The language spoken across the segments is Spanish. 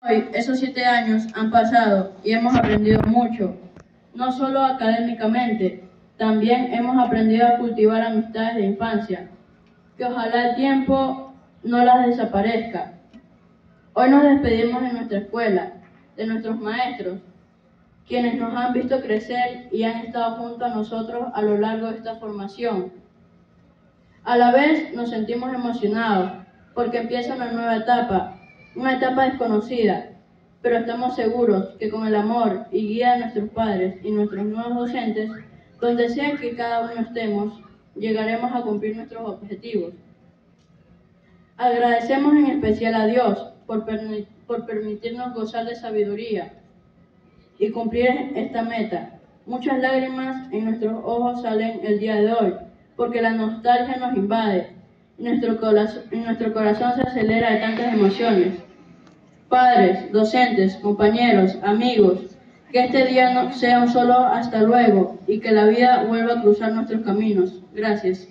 Hoy, esos 7 años han pasado y hemos aprendido mucho, no solo académicamente, también hemos aprendido a cultivar amistades de infancia, que ojalá el tiempo no las desaparezca. Hoy nos despedimos de nuestra escuela, de nuestros maestros, quienes nos han visto crecer y han estado junto a nosotros a lo largo de esta formación. A la vez nos sentimos emocionados porque empieza una nueva etapa, una etapa desconocida, pero estamos seguros que con el amor y guía de nuestros padres y nuestros nuevos docentes, donde sea que cada uno estemos, llegaremos a cumplir nuestros objetivos. Agradecemos en especial a Dios por permitirnos gozar de sabiduría y cumplir esta meta. Muchas lágrimas en nuestros ojos salen el día de hoy, porque la nostalgia nos invade y nuestro corazón se acelera de tantas emociones. Padres, docentes, compañeros, amigos, que este día no sea un solo hasta luego y que la vida vuelva a cruzar nuestros caminos. Gracias.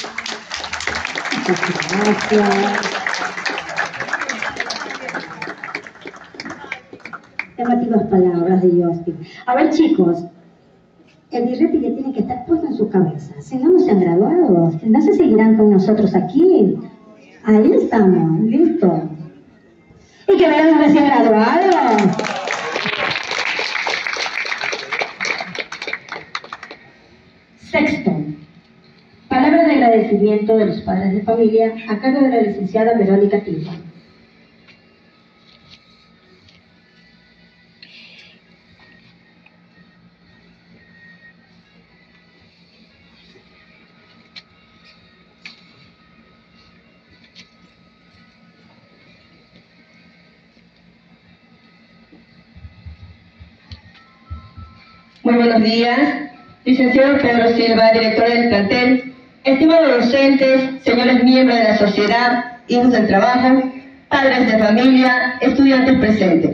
Gracias. Llamativas palabras de Justin. A ver, chicos, el birrete que tiene que estar puesto en su cabeza. Si no, no se han graduado. Si no, se seguirán con nosotros aquí. Ahí estamos, listo. Y que vean los recién graduados. Sexto, palabras de agradecimiento de los padres de familia a cargo de la licenciada Verónica Tilma. Muy buenos días, licenciado Pedro Silva, director del plantel, estimados docentes, señores miembros de la sociedad, hijos del trabajo, padres de familia, estudiantes presentes.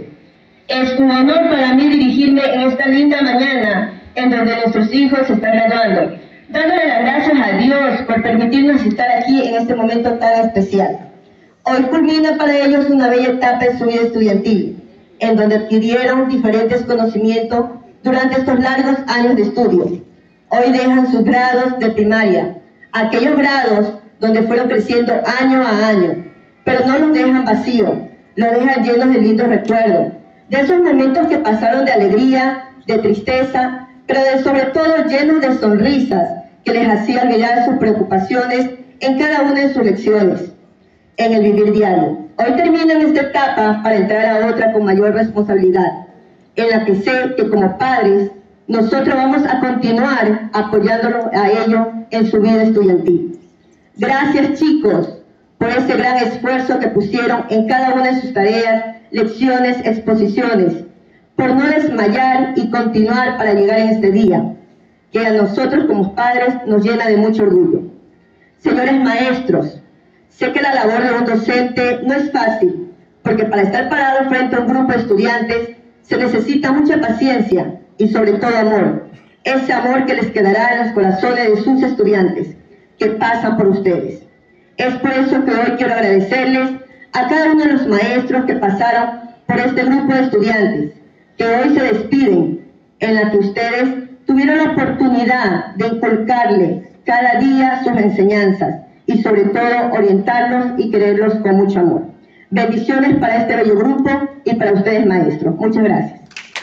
Es un honor para mí dirigirme en esta linda mañana en donde nuestros hijos se están graduando, dándole las gracias a Dios por permitirnos estar aquí en este momento tan especial. Hoy culmina para ellos una bella etapa en su vida estudiantil, en donde adquirieron diferentes conocimientos durante estos largos años de estudio. Hoy dejan sus grados de primaria, aquellos grados donde fueron creciendo año a año, pero no los dejan vacíos, los dejan llenos de lindos recuerdos, de esos momentos que pasaron de alegría, de tristeza, pero sobre todo llenos de sonrisas que les hacía olvidar sus preocupaciones en cada una de sus lecciones, en el vivir diario. Hoy terminan esta etapa para entrar a otra con mayor responsabilidad, en la que sé que como padres nosotros vamos a continuar apoyándolos a ellos en su vida estudiantil. Gracias, chicos, por ese gran esfuerzo que pusieron en cada una de sus tareas, lecciones, exposiciones, por no desmayar y continuar para llegar en este día, que a nosotros como padres nos llena de mucho orgullo. Señores maestros, sé que la labor de un docente no es fácil, porque para estar parado frente a un grupo de estudiantes se necesita mucha paciencia y sobre todo amor, ese amor que les quedará en los corazones de sus estudiantes que pasan por ustedes. Es por eso que hoy quiero agradecerles a cada uno de los maestros que pasaron por este grupo de estudiantes, que hoy se despiden, en la que ustedes tuvieron la oportunidad de inculcarle cada día sus enseñanzas y sobre todo orientarlos y quererlos con mucho amor. Bendiciones para este bello grupo y para ustedes, maestros. Muchas gracias.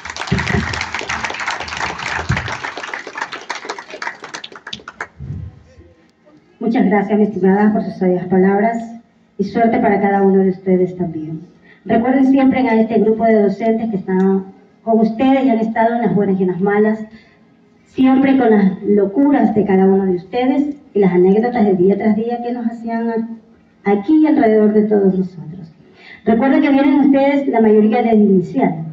Muchas gracias, mi estimada, por sus sabias palabras y suerte para cada uno de ustedes también. Recuerden siempre a este grupo de docentes que están con ustedes y han estado en las buenas y en las malas, siempre con las locuras de cada uno de ustedes y las anécdotas de día tras día que nos hacían aquí y alrededor de todos nosotros. Recuerden que vienen ustedes la mayoría de inicial.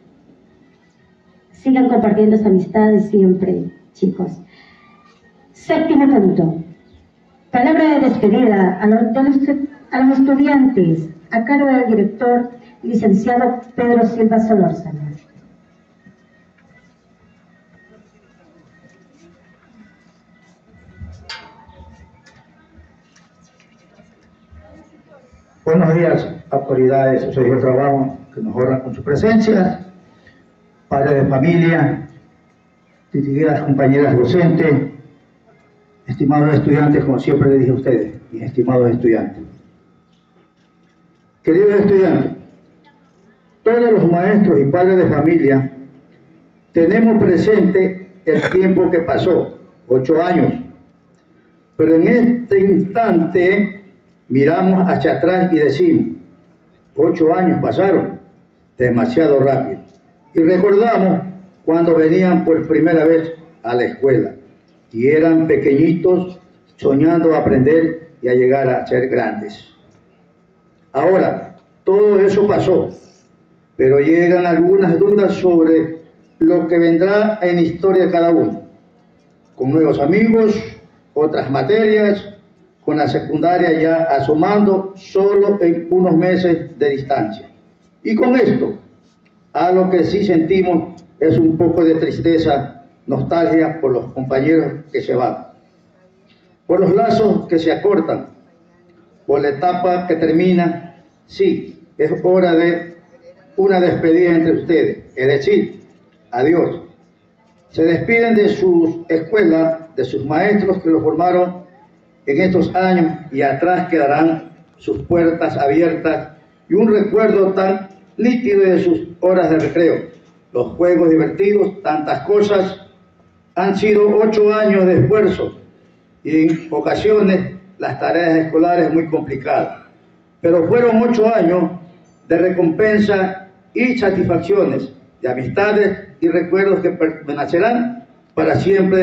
Sigan compartiendo esa amistad siempre, chicos. Séptimo punto. Palabra de despedida a los estudiantes, a cargo del director, licenciado Pedro Silva Solórzano. Buenos días, autoridades, socios de trabajo, que nos honran con su presencia, padres de familia, distinguidas compañeras docentes, estimados estudiantes, como siempre les dije a ustedes, mis estimados estudiantes. Queridos estudiantes, todos los maestros y padres de familia tenemos presente el tiempo que pasó, 8 años, pero en este instante miramos hacia atrás y decimos, 8 años pasaron demasiado rápido. Y recordamos cuando venían por primera vez a la escuela y eran pequeñitos soñando a aprender y a llegar a ser grandes. Ahora, todo eso pasó, pero llegan algunas dudas sobre lo que vendrá en la historia de cada uno, con nuevos amigos, otras materias, con la secundaria ya asomando solo en unos meses de distancia. Y con esto, a lo que sí sentimos es un poco de tristeza, nostalgia por los compañeros que se van, por los lazos que se acortan, por la etapa que termina. Sí, es hora de una despedida entre ustedes, es decir, adiós. Se despiden de sus escuelas, de sus maestros que los formaron en estos años, y atrás quedarán sus puertas abiertas y un recuerdo tan nítido de sus horas de recreo, los juegos divertidos, tantas cosas. Han sido 8 años de esfuerzo y en ocasiones las tareas escolares muy complicadas, pero fueron 8 años de recompensa y satisfacciones, de amistades y recuerdos que permanecerán para siempre.